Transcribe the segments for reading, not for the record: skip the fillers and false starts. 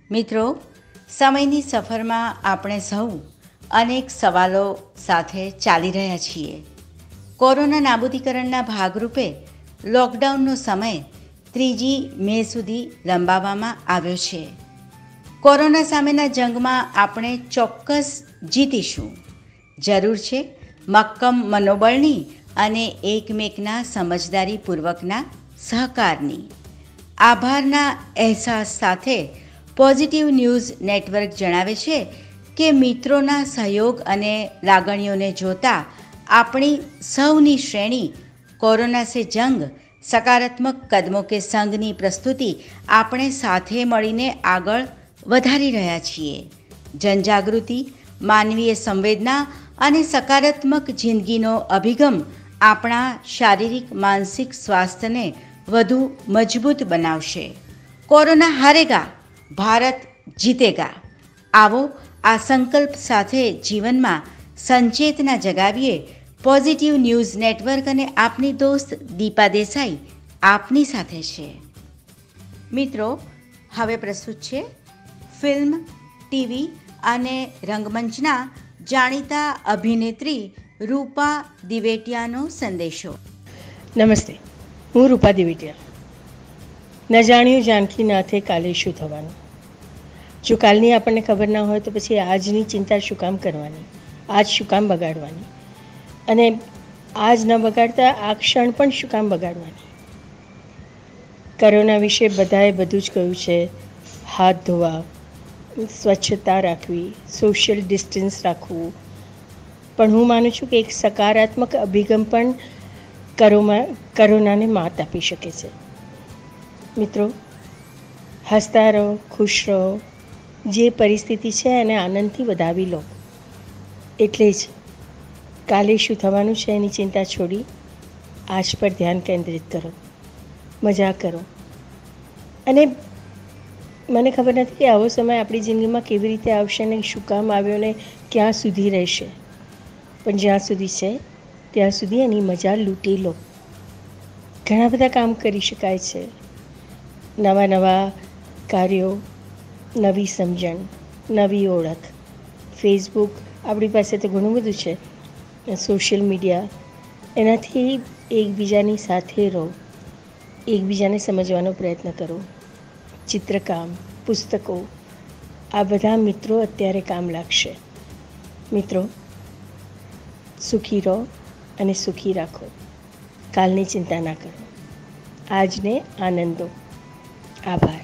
મિત્રો, સમયની સફરમાં આપણે સૌ અનેક સવાલો સાથે ચાલી રહ્યા છીએ. કોરોના નાબૂદીકરણના ભાગરૂપે લોકડાઉનનો સમય 3 મે સુધી લંબાવવામાં આવ્યો છે. કોરોના સામેના જંગમાં આપણે ચોક્કસ જીતીશું. જરૂર છે મક્કમ મનોબળની અને એકમેકના સમજદારીપૂર્વકના સહકારની. આભારના અહેસાસ સાથે પોઝિટિવ ન્યૂઝ નેટવર્ક જણાવે છે કે મિત્રોના સહયોગ અને લાગણીઓને જોતા આપણી સૌની શ્રેણી કોરોના સે જંગ સકારાત્મક કદમો કે સંઘની પ્રસ્તુતિ આપણે સાથે મળીને આગળ વધારી રહ્યા છીએ. જનજાગૃતિ, માનવીય સંવેદના અને સકારાત્મક જિંદગીનો અભિગમ આપણા શારીરિક માનસિક સ્વાસ્થ્યને વધુ મજબૂત બનાવશે. કોરોના હારેગા, ભારત જીતેગા. આવો આ સંકલ્પ સાથે જીવનમાં સંચેતના જગાવીએ. પોઝિટિવ ન્યૂઝ નેટવર્ક અને આપની દોસ્ત દીપા દેસાઈ આપની સાથે છે. મિત્રો, હવે પ્રસ્તુત છે ફિલ્મ, ટીવી અને રંગમંચના જાણીતા અભિનેત્રી રૂપા દિવેટિયાનો સંદેશો. નમસ્તે, હું રૂપા દિવેટિયા. ન જાણ્યું જાનકી નાથે કાલે શું થવાનું. જો કાલની આપણને ખબર ના હોય તો પછી આજની ચિંતા શું કામ કરવાની, આજ શું કામ બગાડવાની, અને આજ ન બગાડતા આ ક્ષણ પણ શું કામ બગાડવાની. કોરોના વિશે બધાએ બધું જ કહ્યું છે. હાથ ધોવા, સ્વચ્છતા રાખવી, સોશિયલ ડિસ્ટન્સ રાખવું. પણ હું માનું છું કે એક સકારાત્મક અભિગમ પણ કોરોનાને માત આપી શકે છે. મિત્રો, હસતા રહો, ખુશ રહો. જે પરિસ્થિતિ છે એને આનંદથી વધાવી લો. એટલે જ કાલે શું થવાનું છે એની ચિંતા છોડી આજ પર ધ્યાન કેન્દ્રિત કરો, મજા કરો. અને મને ખબર નથી કે આવો સમય આપણી જિંદગીમાં કેવી રીતે આવશે ને શું કામ આવ્યો ને ક્યાં સુધી રહેશે. પણ જ્યાં સુધી છે ત્યાં સુધી એની મજા લૂંટી લો. ઘણા બધા કામ કરી શકાય છે. નવા નવા કાર્યો, નવી સમજણ, નવી ઓળખ. ફેસબુક આપણી પાસે તો ઘણું બધું છે. સોશિયલ મીડિયા, એનાથી એકબીજાની સાથે રહો, એકબીજાને સમજવાનો પ્રયત્ન કરો. ચિત્રકામ, પુસ્તકો, આ બધા મિત્રો અત્યારે કામ લાગશે. મિત્રો, સુખી રહો અને સુખી રાખો. કાલની ચિંતા ના કરો, આજને આનંદો. આભાર.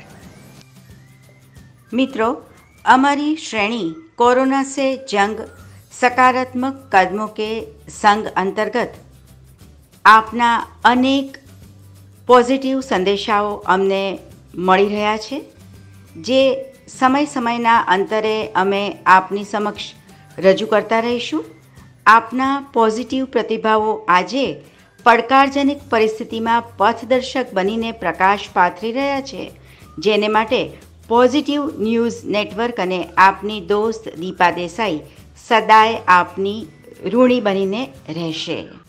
મિત્રો, અમારી શ્રેણી કોરોના સે જંગ સકારાત્મક કદમો કે સંઘ અંતર્ગત આપના અનેક પોઝિટિવ સંદેશાઓ અમને મળી રહ્યા છે, જે સમયના અંતરે અમે આપની સમક્ષ રજૂ કરતા રહીશું. આપના પોઝિટિવ પ્રતિભાવો આજે પડકારજનક પરિસ્થિતિમાં પથદર્શક બનીને પ્રકાશ પાથરી રહ્યા છે, જેને માટે પોઝિટિવ ન્યૂઝ નેટવર્ક અને આપની દોસ્ત દીપા દેસાઈ સદાય આપની ઋણી બનીને રહેશે.